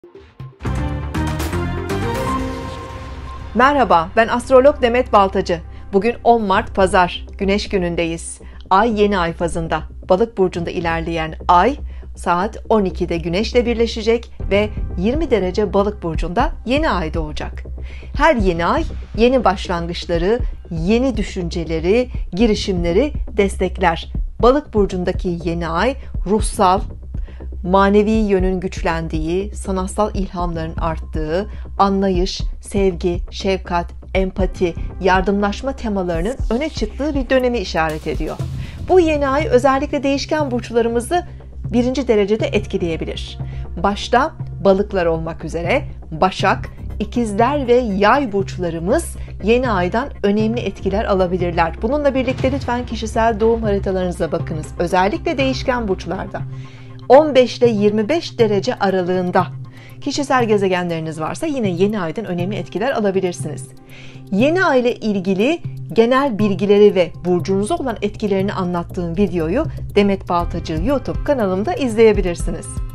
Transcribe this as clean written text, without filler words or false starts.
Merhaba, ben astrolog Demet Baltacı. Bugün 10 Mart Pazar, Güneş günündeyiz. Ay yeni ay fazında. Balık burcunda ilerleyen ay saat 12'de Güneş'le birleşecek ve 20 derece Balık burcunda yeni ay doğacak. Her yeni ay yeni başlangıçları, yeni düşünceleri, girişimleri destekler. Balık burcundaki yeni ay ruhsal, manevi yönün güçlendiği, sanatsal ilhamların arttığı, anlayış, sevgi, şefkat, empati, yardımlaşma temalarının öne çıktığı bir dönemi işaret ediyor. Bu yeni ay özellikle değişken burçlarımızı birinci derecede etkileyebilir. Başta balıklar olmak üzere Başak, İkizler ve Yay burçlarımız yeni aydan önemli etkiler alabilirler. Bununla birlikte lütfen kişisel doğum haritalarınıza bakınız. Özellikle değişken burçlarda 15 ile 25 derece aralığında kişisel gezegenleriniz varsa yine yeni aydan önemli etkiler alabilirsiniz. Yeni ay ile ilgili genel bilgileri ve burcunuza olan etkilerini anlattığım videoyu Demet Baltacı YouTube kanalımda izleyebilirsiniz.